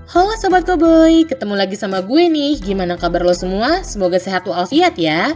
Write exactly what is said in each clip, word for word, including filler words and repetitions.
Halo Sobat Koboy, ketemu lagi sama gue nih. Gimana kabar lo semua? Semoga sehat walafiat ya.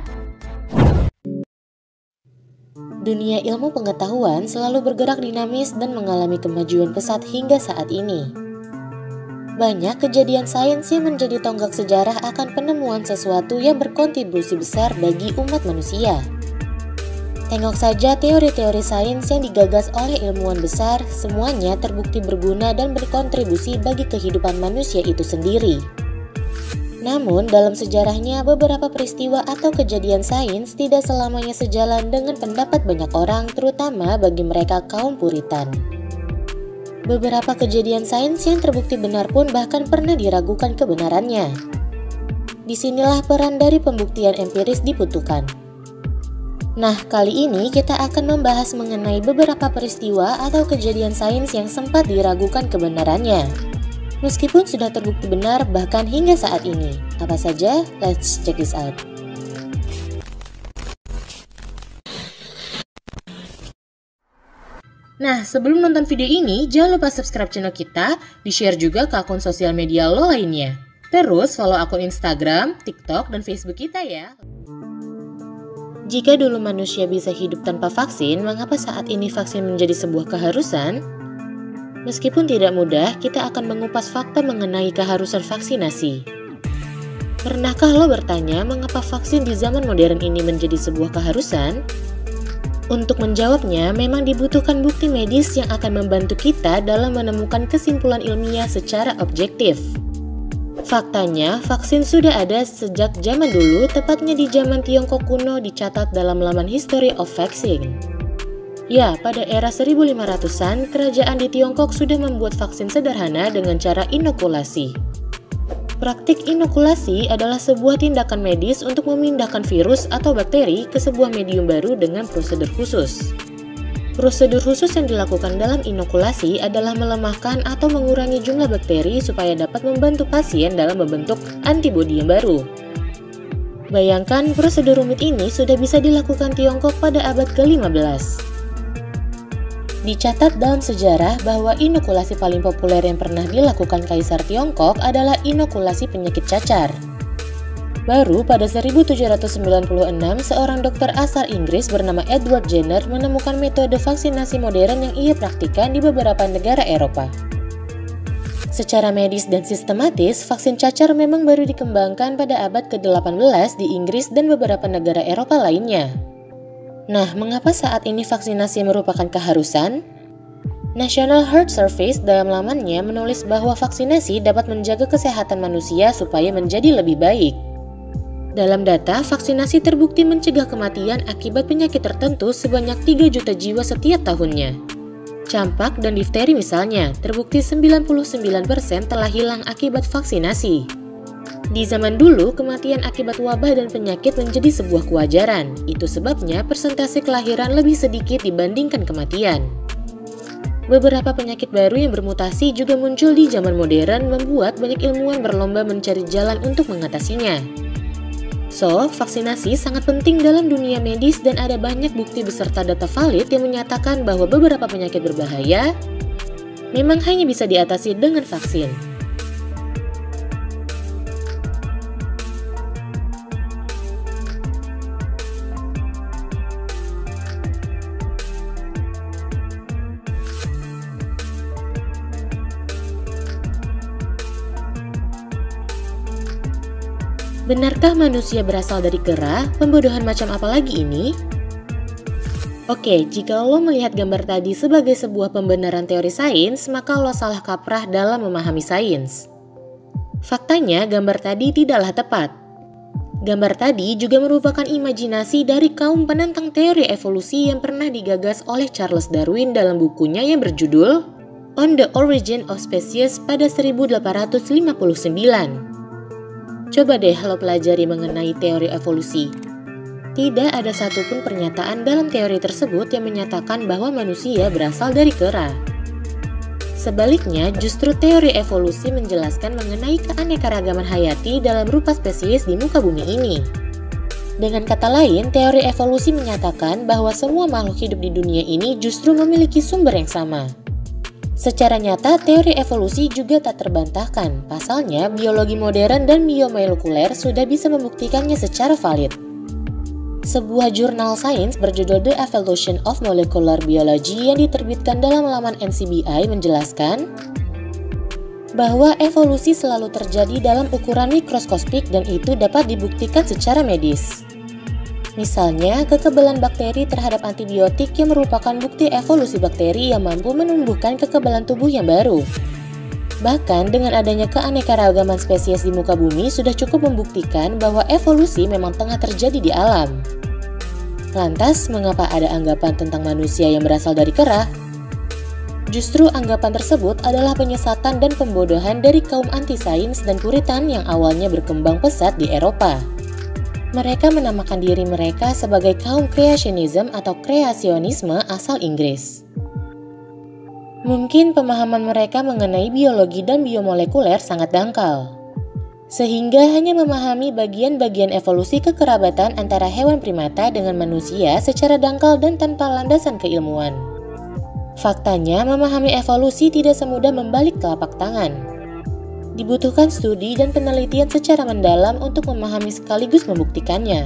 Dunia ilmu pengetahuan selalu bergerak dinamis dan mengalami kemajuan pesat hingga saat ini. Banyak kejadian sains yang menjadi tonggak sejarah akan penemuan sesuatu yang berkontribusi besar bagi umat manusia. Tengok saja teori-teori sains yang digagas oleh ilmuwan besar, semuanya terbukti berguna dan berkontribusi bagi kehidupan manusia itu sendiri. Namun, dalam sejarahnya beberapa peristiwa atau kejadian sains tidak selamanya sejalan dengan pendapat banyak orang, terutama bagi mereka kaum Puritan. Beberapa kejadian sains yang terbukti benar pun bahkan pernah diragukan kebenarannya. Disinilah peran dari pembuktian empiris dibutuhkan. Nah, kali ini kita akan membahas mengenai beberapa peristiwa atau kejadian sains yang sempat diragukan kebenarannya. Meskipun sudah terbukti benar bahkan hingga saat ini. Apa saja? Let's check this out. Nah, sebelum nonton video ini, jangan lupa subscribe channel kita, di-share juga ke akun sosial media lo lainnya. Terus follow akun Instagram, TikTok, dan Facebook kita ya. Jika dulu manusia bisa hidup tanpa vaksin, mengapa saat ini vaksin menjadi sebuah keharusan? Meskipun tidak mudah, kita akan mengupas fakta mengenai keharusan vaksinasi. Pernahkah lo bertanya mengapa vaksin di zaman modern ini menjadi sebuah keharusan? Untuk menjawabnya, memang dibutuhkan bukti medis yang akan membantu kita dalam menemukan kesimpulan ilmiah secara objektif. Faktanya, vaksin sudah ada sejak zaman dulu, tepatnya di zaman Tiongkok kuno dicatat dalam laman History of Vaccine. Ya, pada era seribu lima ratusan, kerajaan di Tiongkok sudah membuat vaksin sederhana dengan cara inokulasi. Praktik inokulasi adalah sebuah tindakan medis untuk memindahkan virus atau bakteri ke sebuah medium baru dengan prosedur khusus. Prosedur khusus yang dilakukan dalam inokulasi adalah melemahkan atau mengurangi jumlah bakteri supaya dapat membantu pasien dalam membentuk antibodi yang baru. Bayangkan prosedur rumit ini sudah bisa dilakukan Tiongkok pada abad ke lima belas. Dicatat dalam sejarah bahwa inokulasi paling populer yang pernah dilakukan Kaisar Tiongkok adalah inokulasi penyakit cacar. Baru pada seribu tujuh ratus sembilan puluh enam, seorang dokter asal Inggris bernama Edward Jenner menemukan metode vaksinasi modern yang ia praktikkan di beberapa negara Eropa. Secara medis dan sistematis, vaksin cacar memang baru dikembangkan pada abad ke delapan belas di Inggris dan beberapa negara Eropa lainnya. Nah, mengapa saat ini vaksinasi merupakan keharusan? National Health Service dalam lamannya menulis bahwa vaksinasi dapat menjaga kesehatan manusia supaya menjadi lebih baik. Dalam data, vaksinasi terbukti mencegah kematian akibat penyakit tertentu sebanyak tiga juta jiwa setiap tahunnya. Campak dan difteri misalnya, terbukti sembilan puluh sembilan persen telah hilang akibat vaksinasi. Di zaman dulu, kematian akibat wabah dan penyakit menjadi sebuah kewajaran. Itu sebabnya persentase kelahiran lebih sedikit dibandingkan kematian. Beberapa penyakit baru yang bermutasi juga muncul di zaman modern, membuat banyak ilmuwan berlomba mencari jalan untuk mengatasinya. So, vaksinasi sangat penting dalam dunia medis dan ada banyak bukti beserta data valid yang menyatakan bahwa beberapa penyakit berbahaya memang hanya bisa diatasi dengan vaksin. Benarkah manusia berasal dari kera? Pembodohan macam apa lagi ini? Oke, jika lo melihat gambar tadi sebagai sebuah pembenaran teori sains, maka lo salah kaprah dalam memahami sains. Faktanya, gambar tadi tidaklah tepat. Gambar tadi juga merupakan imajinasi dari kaum penentang teori evolusi yang pernah digagas oleh Charles Darwin dalam bukunya yang berjudul On the Origin of Species pada seribu delapan ratus lima puluh sembilan. Coba deh lo pelajari mengenai teori evolusi. Tidak ada satupun pernyataan dalam teori tersebut yang menyatakan bahwa manusia berasal dari kera. Sebaliknya, justru teori evolusi menjelaskan mengenai keanekaragaman hayati dalam rupa spesies di muka bumi ini. Dengan kata lain, teori evolusi menyatakan bahwa semua makhluk hidup di dunia ini justru memiliki sumber yang sama. Secara nyata, teori evolusi juga tak terbantahkan. Pasalnya, biologi modern dan biomolekuler sudah bisa membuktikannya secara valid. Sebuah jurnal sains berjudul The Evolution of Molecular Biology yang diterbitkan dalam laman N C B I menjelaskan bahwa evolusi selalu terjadi dalam ukuran mikroskopik dan itu dapat dibuktikan secara medis. Misalnya, kekebalan bakteri terhadap antibiotik yang merupakan bukti evolusi bakteri yang mampu menumbuhkan kekebalan tubuh yang baru. Bahkan dengan adanya keanekaragaman spesies di muka bumi sudah cukup membuktikan bahwa evolusi memang tengah terjadi di alam. Lantas, mengapa ada anggapan tentang manusia yang berasal dari kera? Justru anggapan tersebut adalah penyesatan dan pembodohan dari kaum anti-sains dan puritan yang awalnya berkembang pesat di Eropa. Mereka menamakan diri mereka sebagai kaum creationism atau kreasionisme asal Inggris. Mungkin pemahaman mereka mengenai biologi dan biomolekuler sangat dangkal, sehingga hanya memahami bagian-bagian evolusi kekerabatan antara hewan primata dengan manusia secara dangkal dan tanpa landasan keilmuan. Faktanya, memahami evolusi tidak semudah membalik telapak tangan. Dibutuhkan studi dan penelitian secara mendalam untuk memahami sekaligus membuktikannya.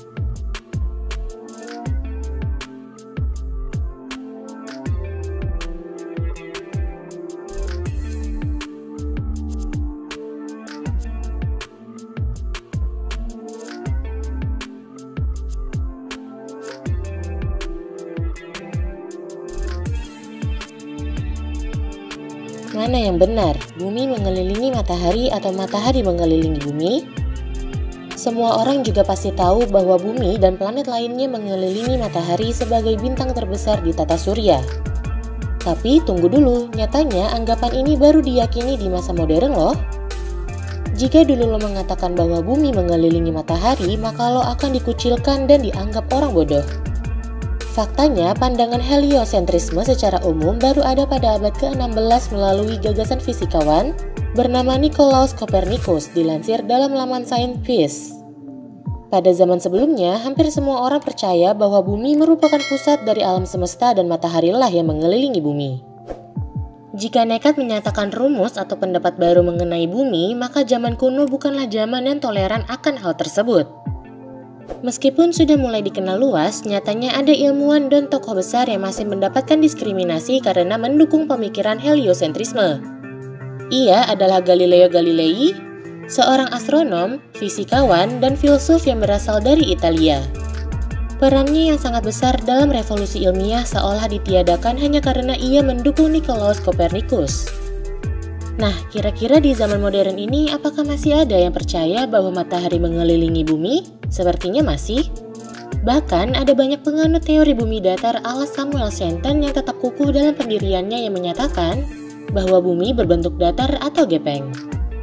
Mana yang benar, bumi mengelilingi matahari atau matahari mengelilingi bumi? Semua orang juga pasti tahu bahwa bumi dan planet lainnya mengelilingi matahari sebagai bintang terbesar di tata surya. Tapi tunggu dulu, nyatanya anggapan ini baru diyakini di masa modern loh. Jika dulu lo mengatakan bahwa bumi mengelilingi matahari, maka lo akan dikucilkan dan dianggap orang bodoh. Faktanya, pandangan heliosentrisme secara umum baru ada pada abad ke enam belas melalui gagasan fisikawan bernama Nicolaus Copernicus, dilansir dalam laman Science Fies. Pada zaman sebelumnya, hampir semua orang percaya bahwa bumi merupakan pusat dari alam semesta dan mataharilah yang mengelilingi bumi. Jika nekat menyatakan rumus atau pendapat baru mengenai bumi, maka zaman kuno bukanlah zaman yang toleran akan hal tersebut. Meskipun sudah mulai dikenal luas, nyatanya ada ilmuwan dan tokoh besar yang masih mendapatkan diskriminasi karena mendukung pemikiran heliosentrisme. Ia adalah Galileo Galilei, seorang astronom, fisikawan, dan filsuf yang berasal dari Italia. Perannya yang sangat besar dalam revolusi ilmiah seolah ditiadakan hanya karena ia mendukung Nicolaus Copernicus. Nah, kira-kira di zaman modern ini apakah masih ada yang percaya bahwa matahari mengelilingi bumi? Sepertinya masih. Bahkan ada banyak penganut teori bumi datar ala Samuel Shenton yang tetap kukuh dalam pendiriannya yang menyatakan bahwa bumi berbentuk datar atau gepeng.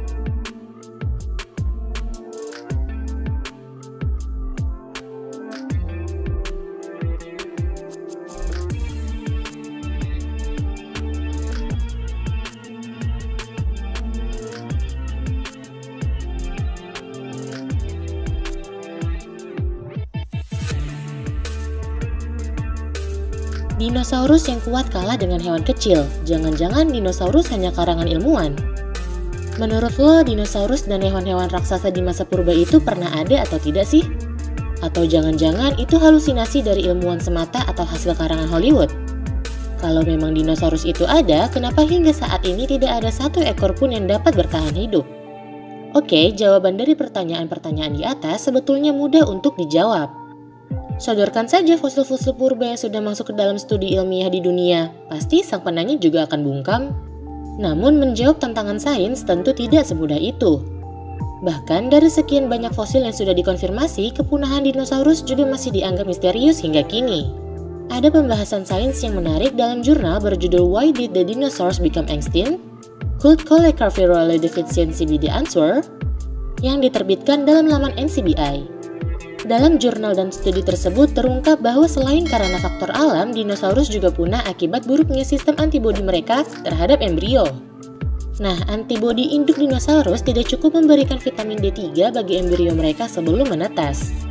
Dinosaurus yang kuat kalah dengan hewan kecil. Jangan-jangan dinosaurus hanya karangan ilmuwan. Menurut lo, dinosaurus dan hewan-hewan raksasa di masa purba itu pernah ada atau tidak sih? Atau jangan-jangan itu halusinasi dari ilmuwan semata atau hasil karangan Hollywood? Kalau memang dinosaurus itu ada, kenapa hingga saat ini tidak ada satu ekor pun yang dapat bertahan hidup? Oke, jawaban dari pertanyaan-pertanyaan di atas sebetulnya mudah untuk dijawab. Sodorkan saja fosil-fosil purba yang sudah masuk ke dalam studi ilmiah di dunia, pasti sang penanya juga akan bungkam. Namun menjawab tantangan sains tentu tidak semudah itu. Bahkan dari sekian banyak fosil yang sudah dikonfirmasi, kepunahan dinosaurus juga masih dianggap misterius hingga kini. Ada pembahasan sains yang menarik dalam jurnal berjudul Why Did the Dinosaurs Become Extinct? Could Cholecalciferol Deficiency Be the Answer? Yang diterbitkan dalam laman N C B I. Dalam jurnal dan studi tersebut terungkap bahwa selain karena faktor alam, dinosaurus juga punah akibat buruknya sistem antibodi mereka terhadap embrio. Nah, antibodi induk dinosaurus tidak cukup memberikan vitamin D tiga bagi embrio mereka sebelum menetas.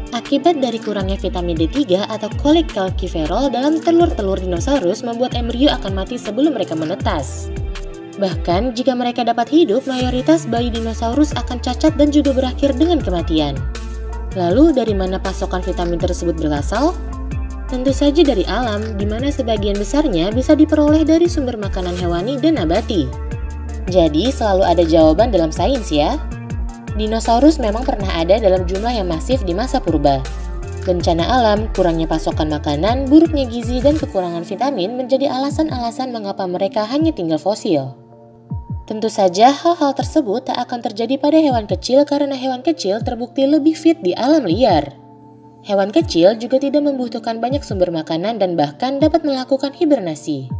Akibat dari kurangnya vitamin D tiga atau cholecalciferol dalam telur-telur dinosaurus membuat embrio akan mati sebelum mereka menetas. Bahkan, jika mereka dapat hidup, mayoritas bayi dinosaurus akan cacat dan juga berakhir dengan kematian. Lalu, dari mana pasokan vitamin tersebut berasal? Tentu saja dari alam, di mana sebagian besarnya bisa diperoleh dari sumber makanan hewani dan nabati. Jadi, selalu ada jawaban dalam sains ya. Dinosaurus memang pernah ada dalam jumlah yang masif di masa purba. Bencana alam, kurangnya pasokan makanan, buruknya gizi, dan kekurangan vitamin menjadi alasan-alasan mengapa mereka hanya tinggal fosil. Tentu saja hal-hal tersebut tak akan terjadi pada hewan kecil karena hewan kecil terbukti lebih fit di alam liar. Hewan kecil juga tidak membutuhkan banyak sumber makanan dan bahkan dapat melakukan hibernasi.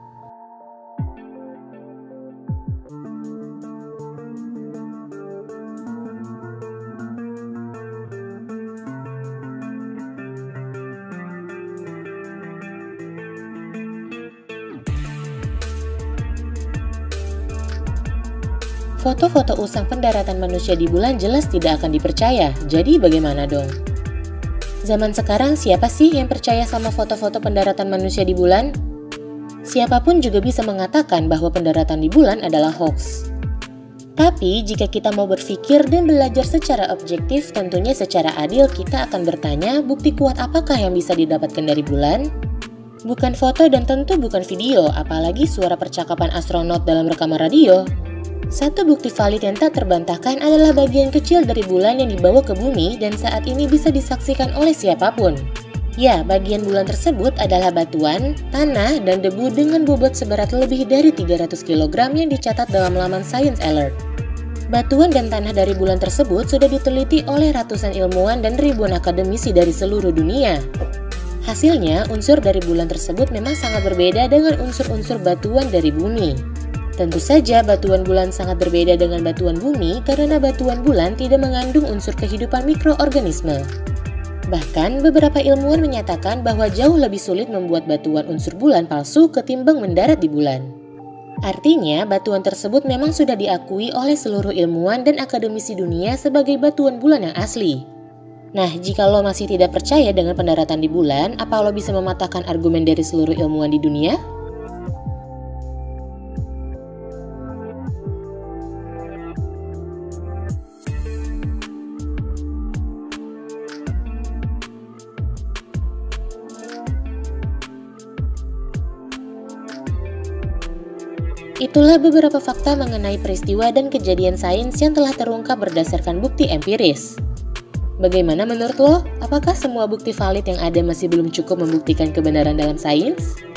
Foto-foto usang pendaratan manusia di bulan jelas tidak akan dipercaya, jadi bagaimana dong? Zaman sekarang siapa sih yang percaya sama foto-foto pendaratan manusia di bulan? Siapapun juga bisa mengatakan bahwa pendaratan di bulan adalah hoax. Tapi jika kita mau berpikir dan belajar secara objektif, tentunya secara adil kita akan bertanya bukti kuat apakah yang bisa didapatkan dari bulan? Bukan foto dan tentu bukan video, apalagi suara percakapan astronot dalam rekaman radio. Satu bukti valid yang tak terbantahkan adalah bagian kecil dari bulan yang dibawa ke bumi dan saat ini bisa disaksikan oleh siapapun. Ya, bagian bulan tersebut adalah batuan, tanah, dan debu dengan bobot seberat lebih dari tiga ratus kilogram yang dicatat dalam laman Science Alert. Batuan dan tanah dari bulan tersebut sudah diteliti oleh ratusan ilmuwan dan ribuan akademisi dari seluruh dunia. Hasilnya, unsur dari bulan tersebut memang sangat berbeda dengan unsur-unsur batuan dari bumi. Tentu saja batuan bulan sangat berbeda dengan batuan bumi karena batuan bulan tidak mengandung unsur kehidupan mikroorganisme. Bahkan beberapa ilmuwan menyatakan bahwa jauh lebih sulit membuat batuan unsur bulan palsu ketimbang mendarat di bulan. Artinya batuan tersebut memang sudah diakui oleh seluruh ilmuwan dan akademisi dunia sebagai batuan bulan yang asli. Nah, jika lo masih tidak percaya dengan pendaratan di bulan, apa lo bisa mematahkan argumen dari seluruh ilmuwan di dunia? Itulah beberapa fakta mengenai peristiwa dan kejadian sains yang telah terungkap berdasarkan bukti empiris. Bagaimana menurut lo? Apakah semua bukti valid yang ada masih belum cukup membuktikan kebenaran dalam sains?